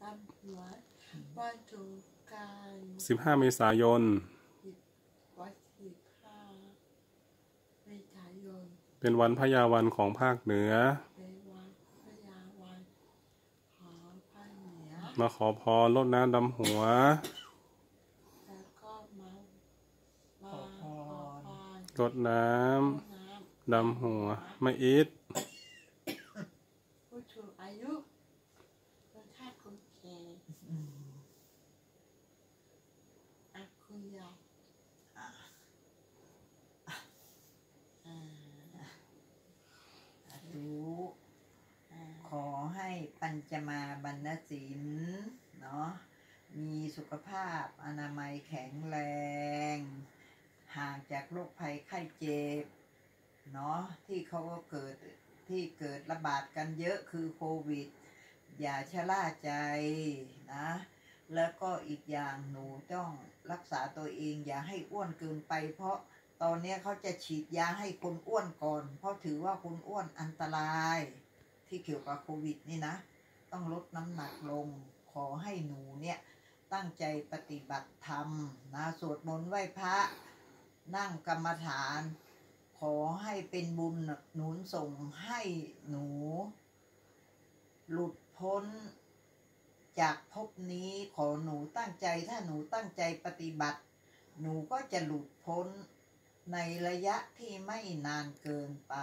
ำหัววันสงกรานต์ 15 เมษายนวัน15 เมษายนเป็นวันพญาวันของภาคเหนือเป็นวันพญาวันของภาคเหนือมาขอพรรดน้ำดำหัวแล้วก็มาขอพรรดน้ำดำหัวมาอิดผู้สูงอายุคนท่าคนแก่คุณยายขอให้ปัญจมาบรรณศิลป์เนาะมีสุขภาพอนามัยแข็งแรงห่างจากโรคภัยไข้เจ็บเนาะที่เกิดระบาดกันเยอะคือโควิดอย่าชะล่าใจนะแล้วก็อีกอย่างหนูต้องรักษาตัวเองอย่าให้อ้วนเกินไปเพราะตอนนี้เขาจะฉีดยาให้คนอ้วนก่อนเพราะถือว่าคนอ้วนอันตรายที่เกี่ยวกับโควิดนี่นะต้องลดน้ำหนักลงขอให้หนูเนี่ยตั้งใจปฏิบัติธรรมนะสวดมนต์ไหว้พระนั่งกรรมฐานขอให้เป็นบุญหนุนส่งให้หนูหลุดพ้นจากภพนี้ขอหนูตั้งใจถ้าหนูตั้งใจปฏิบัติหนูก็จะหลุดพ้นในระยะที่ไม่นานเกินไป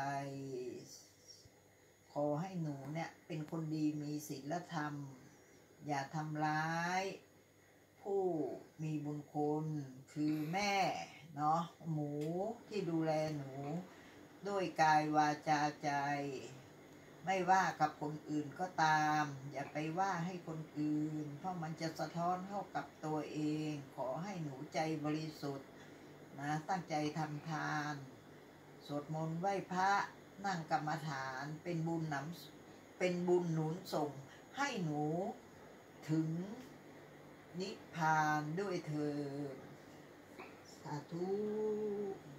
ขอให้หนูเนี่ยเป็นคนดีมีศีลธรรมอย่าทำร้ายผู้มีบุญคุณคือแม่เนาะหมูที่ดูแลหนูด้วยกายวาจาใจไม่ว่ากับคนอื่นก็ตามอย่าไปว่าให้คนอื่นเพราะมันจะสะท้อนเข้ากับตัวเองขอให้หนูใจบริสุทธิ์นะตั้งใจทำทานสวดมนต์ไหว้พระนั่งกรรมฐานเป็นบุญหนุนส่งให้หนูถึงนิพพานด้วยเถิดสาธุ